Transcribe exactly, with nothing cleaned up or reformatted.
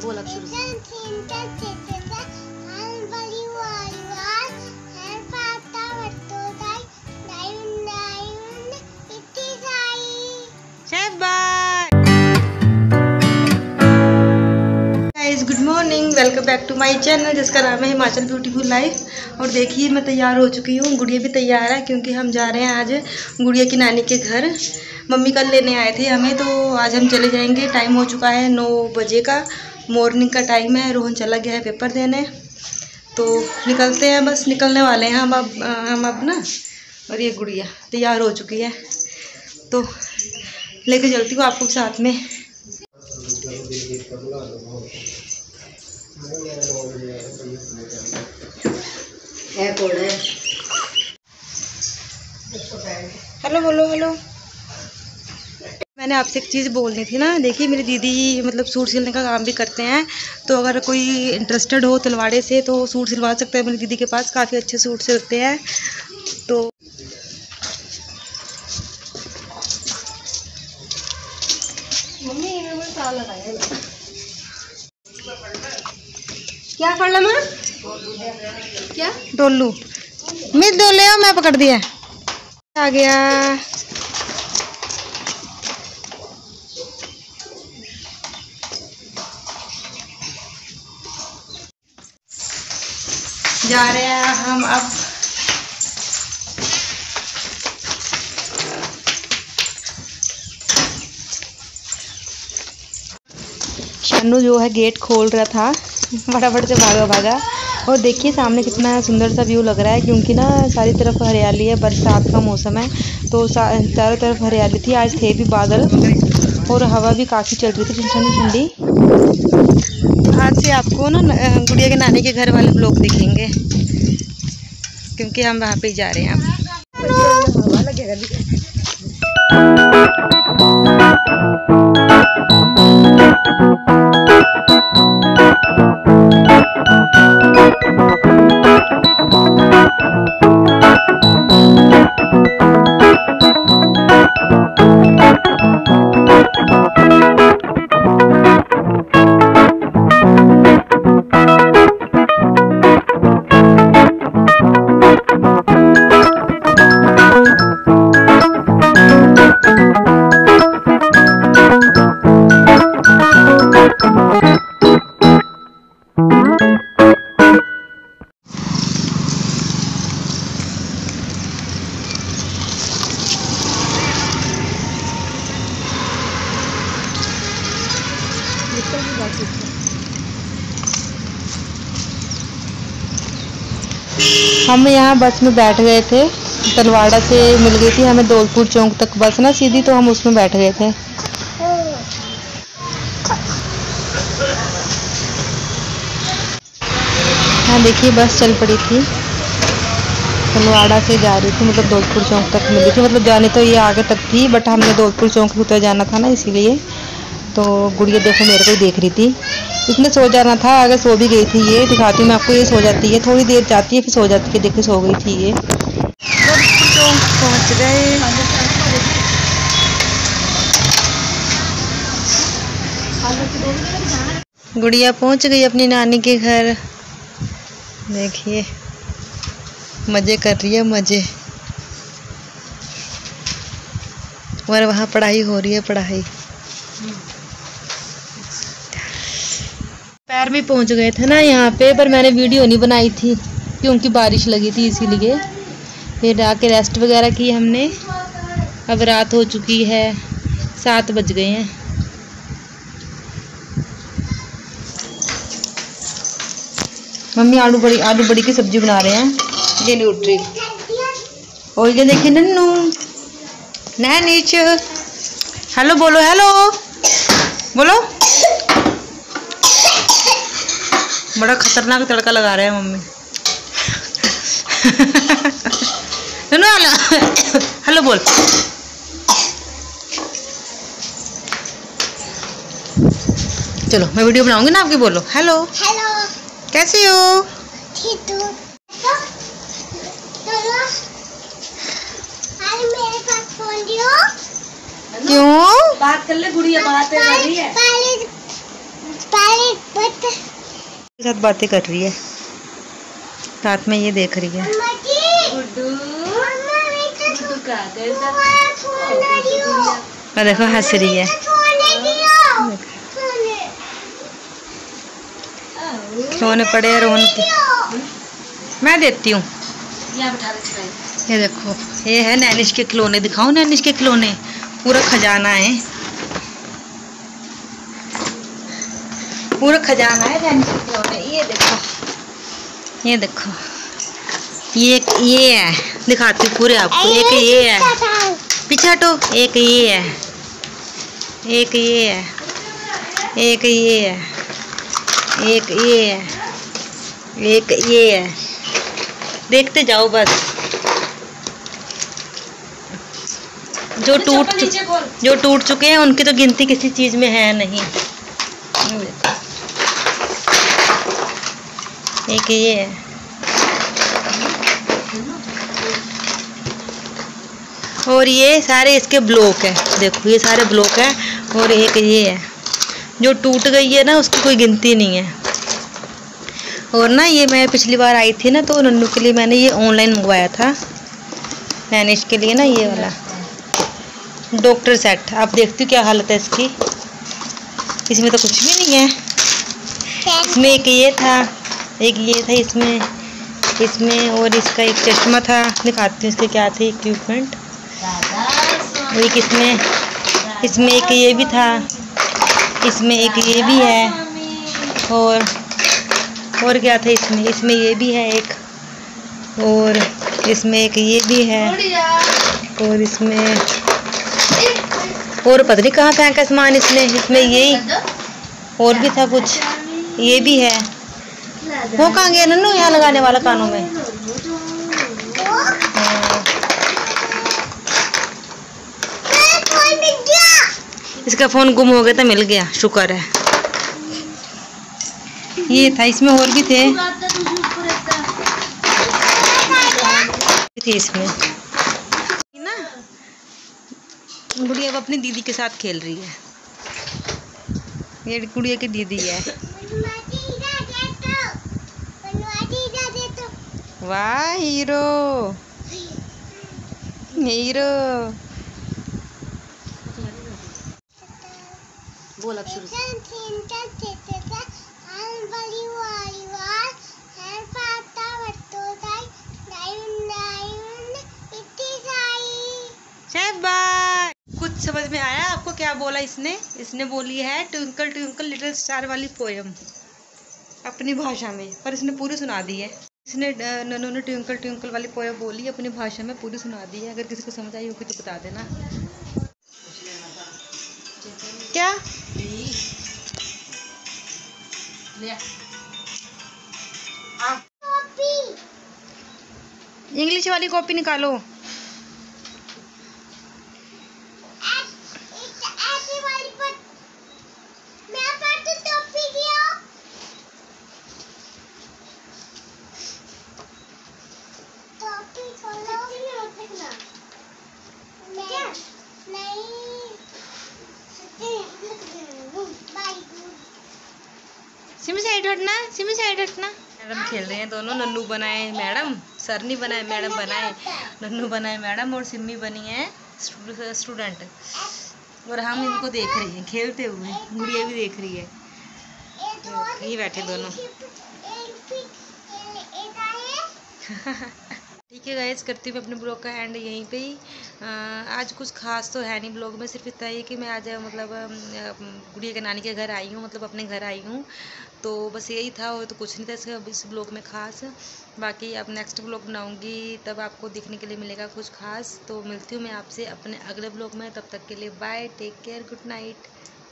बोल अब शुरू। Good morning, welcome back to my channel जिसका नाम है हिमाचल ब्यूटीफुल लाइफ। और देखिए मैं तैयार हो चुकी हूँ, गुड़िया भी तैयार है क्योंकि हम जा रहे हैं आज गुड़िया की नानी के घर। मम्मी कल लेने आए थे हमें, तो आज हम चले जाएंगे। टाइम हो चुका है नौ बजे का, मॉर्निंग का टाइम है। रोहन चला गया है पेपर देने, तो निकलते हैं, बस निकलने वाले हैं हम अब हम अब ना। और ये गुड़िया तैयार हो चुकी है, तो लेके चलती हूँ आपको साथ में। हेलो बोलो हेलो। मैंने आपसे एक चीज़ बोलनी थी ना। देखिए मेरी दीदी मतलब सूट सिलने का काम भी करते हैं, तो अगर कोई इंटरेस्टेड हो तलवाड़े से तो सूट सिलवा सकते हैं। मेरी दीदी के पास काफ़ी अच्छे सूट सिलते हैं। तो मम्मी क्या कर ला मां? क्या डोलू मिस डोले हो, मैं पकड़ दिया। आ गया जा रहे हैं हम अब। शानू जो है गेट खोल रहा था, फटाफट से भागा भागा। और देखिए सामने कितना सुंदर सा व्यू लग रहा है, क्योंकि ना सारी तरफ हरियाली है। बरसात का मौसम है तो चारों तरफ हरियाली थी। आज थे भी बादल और हवा भी काफ़ी चल रही थी ठंडी ठंडी। आज से आपको ना गुड़िया के नानी के घर वाले ब्लॉग दिखेंगे, क्योंकि हम वहाँ पे जा रहे हैं अब। हवा लगेगा। हम यहाँ बस में बैठ गए थे, तलवाड़ा से मिल गई थी हमें दौलतपुर चौक तक बस ना सीधी, तो हम उसमें बैठ गए थे। हाँ देखिए बस चल पड़ी थी, तलवाड़ा से जा रही थी, मतलब दौलतपुर चौक तक मिली थी। मतलब जाने तो ये आगे तक थी, बट हमने दौलतपुर चौक उतर जाना था ना, इसीलिए। तो गुड़िया देखो मेरे को ही देख रही थी। इसने सो जाना था, अगर सो भी गई थी। ये दिखाती हूँ मैं आपको, ये सो जाती है, थोड़ी देर जाती है फिर सो जाती है। देखिए सो गई थी ये। तो पहुँच गए। गुड़िया पहुँच गई अपनी नानी के घर। देखिए मज़े कर रही है, मज़े। और वहाँ पढ़ाई हो रही है, पढ़ाई। पैर भी पहुंच गए थे ना यहाँ पे, पर मैंने वीडियो नहीं बनाई थी क्योंकि बारिश लगी थी, इसीलिए। फिर आके रेस्ट वगैरह की हमने। अब रात हो चुकी है, सात बज गए हैं। मम्मी आलू बड़ी आलू बड़ी की सब्जी बना रहे हैं। ये न्यूट्री और ये देखिए नन्नू ना नीचे। हेलो बोलो, हेलो बोलो। बड़ा खतरनाक तड़का लगा रहे हैं मम्मी। हेलो हेलो बोल। चलो मैं वीडियो बनाऊंगी ना आपकी, बोलो हेलो। हेलो कैसी हो? ठीक हूँ। मेरे पास फोन दियो। क्यों? बात कर ले, गुड़िया बात कर रही है। के साथ बातें कर रही है, रात में ये देख रही है। और देखो हंस रही है, खिलौने पड़े रोन के, मैं देती हूँ। ये देखो, ये है नैनिश के खिलौने, दिखाओ नैनिश के खिलौने, पूरा खजाना है, पूरा खजाना है नैनिश के खिलौने। ये देखो, ये देखो, ये ये है, दिखाती हूँ पूरे आपको। एक ये है, पीछे हटो, एक ये है, एक ये है, एक ये है, एक ये है, एक ये है, देखते जाओ बस। जो टूट जो टूट चुके हैं उनकी तो गिनती किसी चीज में है नहीं। एक ये है, और ये सारे इसके ब्लॉक है, देखो ये सारे ब्लॉक है। और एक ये है जो टूट गई है ना, उसकी कोई गिनती नहीं है। और ना ये मैं पिछली बार आई थी ना, तो नन्नू के लिए मैंने ये ऑनलाइन मंगवाया था, नैनिश के लिए ना, ये वाला डॉक्टर सेट। आप देखती हो क्या हालत है इसकी, इसमें तो कुछ भी नहीं है। इसमें एक ये था, एक ये था इसमें, इसमें और इसका एक चश्मा था, दिखाती हूँ इसके क्या थे इक्विपमेंट। एक इसमें इसमें एक ये भी था, इसमें एक ये भी है, और और क्या था इसमें, इसमें ये भी है एक, और इसमें एक ये भी है, और इसमें और पता नहीं कहाँ फेंका सामान इसने। इसमें यही और भी था कुछ, ये भी है। वो कहाँ गया नन्नू, यहाँ लगाने वाला कानों में। इसका फोन गुम हो गया था, मिल गया, शुक्र है। ये था, इसमें और भी थे, थे इसमें ना। गुड़िया अब अपनी दीदी के साथ खेल रही है, ये गुड़िया की दीदी है। वाह हीरो, हीरो बोल अब शुरू। कुछ समझ में आया आपको क्या बोला इसने? इसने बोली है ट्विंकल ट्विंकल लिटिल स्टार वाली पोयम अपनी भाषा में, पर इसने पूरी सुना दी है। इसने नन्नू ने ट्विंकल ट्विंकल वाली पोयम बोली अपनी भाषा में, पूरी सुना दी है। अगर किसी को समझ आई होगी तो बता देना। क्या इंग्लिश वाली कॉपी निकालो। सिमी साइड हटना, सिमी साइड हटना। मैडम खेल रहे हैं दोनों, नन्नू बनाए मैडम, सर नहीं बनाए मैडम बनाए। नन्नू बनाए मैडम और सिमी बनी है स्टूडेंट, और हम इनको देख रहे हैं खेलते हुए। गुड़िया भी देख रही है, यही बैठे दोनों। ठीक है गाइस, करती हूँ मैं अपने ब्लॉग का एंड यहीं पे ही। आ, आज कुछ खास तो है नहीं ब्लॉग में, सिर्फ इतना ही कि मैं आज मतलब गुड़िया के नानी के घर आई हूँ, मतलब अपने घर आई हूँ, तो बस यही था, और तो कुछ नहीं था इसका इस ब्लॉग में खास। बाकी अब नेक्स्ट ब्लॉग बनाऊँगी, तब आपको देखने के लिए मिलेगा कुछ खास। तो मिलती हूँ मैं आपसे अपने अगले ब्लॉग में, तब तक के लिए bye, take care, good night.